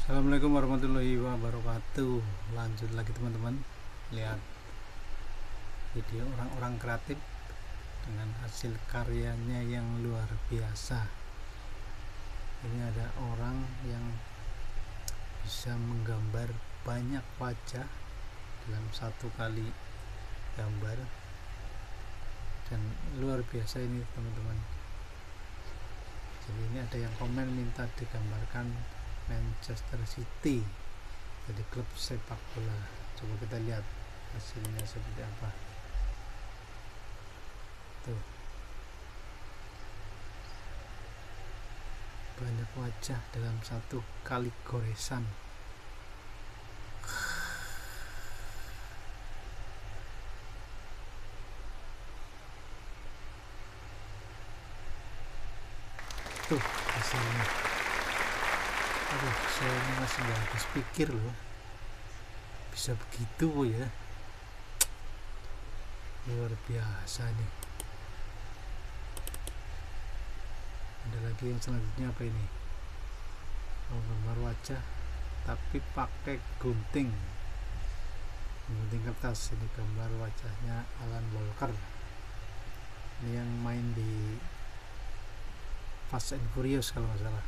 Assalamualaikum warahmatullahi wabarakatuh. Lanjut lagi teman-teman, lihat video orang-orang kreatif dengan hasil karyanya yang luar biasa. Ini ada orang yang bisa menggambar banyak wajah dalam satu kali gambar, dan luar biasa ini teman-teman. Jadi ini ada yang komen minta digambarkan Manchester City, jadi klub sepak bola. Coba kita lihat hasilnya seperti apa. Tuh, banyak wajah dalam satu kali goresan. Tuh hasilnya. Aduh, saya ini masih gak habis pikir loh, bisa begitu ya, luar biasa nih. Ada lagi yang selanjutnya, apa ini? Gambar wajah tapi pakai gunting kertas. Ini gambar wajahnya Alan Walker, ini yang main di Fast and Furious kalau nggak salah.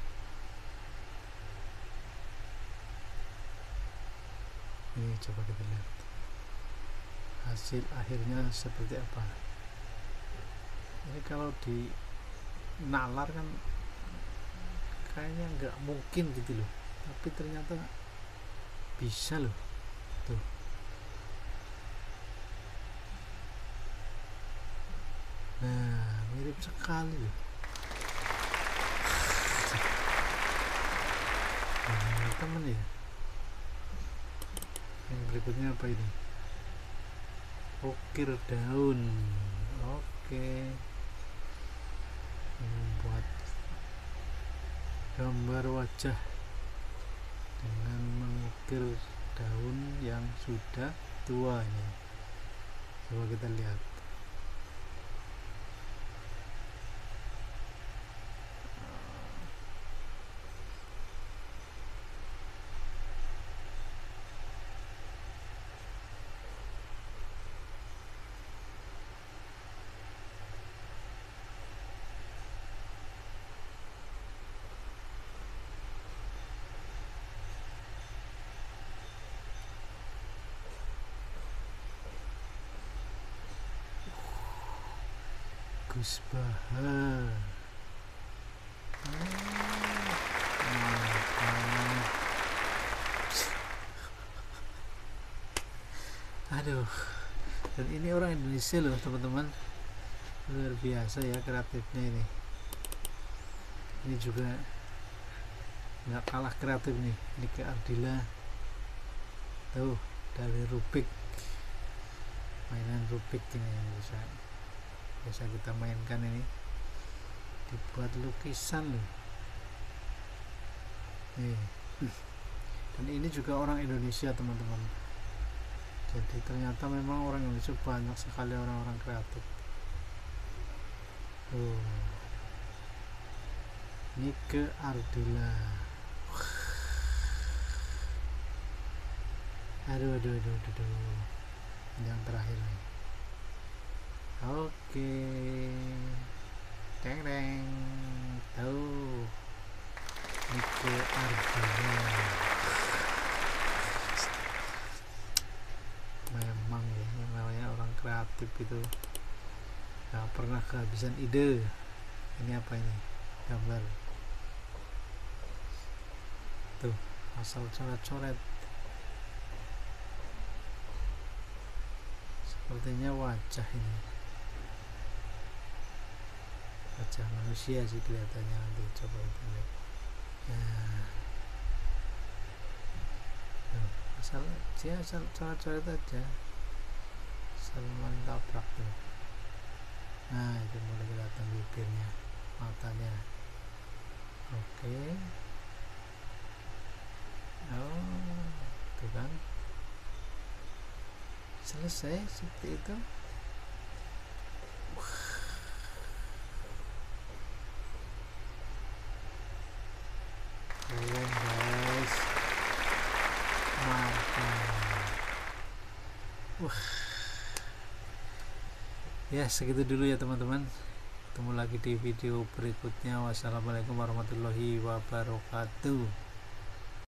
Ini coba kita lihat hasil akhirnya seperti apa. Ini kalau di nalar kan kayaknya nggak mungkin gitu loh, tapi ternyata bisa loh. Tuh, nah mirip sekali loh. Nah, temen ya. Yang berikutnya apa ini? Ukir daun. Oke, membuat gambar wajah dengan mengukir daun yang sudah tua ini. Coba kita lihat. Gus Bahar. Aduh, dan ini orang Indonesia loh teman-teman, luar biasa ya kreatifnya ini. Ini juga nggak kalah kreatif nih, ini ke Ardila. Tuh, dari Rubik, mainan Rubik ini yang biasa kita mainkan, ini dibuat lukisan loh nih. Dan ini juga orang Indonesia teman-teman. Jadi ternyata memang orang Indonesia banyak sekali orang-orang kreatif. Ini ke Ardila. Aduh. Yang terakhir nih. Oke. Deng. Tuh. Ini ke Ardila. Memang ya, yang namanya orang kreatif itu nggak pernah kehabisan ide. Ini apa ini? Gambar. Tuh, asal coret-coret. Sepertinya wajah ini, wajah manusia sih kelihatannya. Nanti coba kita lihat. Nah, asal coret-coret aja, asal mentabrak tuh. Nah, itu mulai kelihatan bibirnya, matanya. Oke. Tuh kan, selesai seperti itu. Keren guys. Wah, ya segitu dulu ya teman-teman, ketemu lagi di video berikutnya. Wassalamualaikum warahmatullahi wabarakatuh.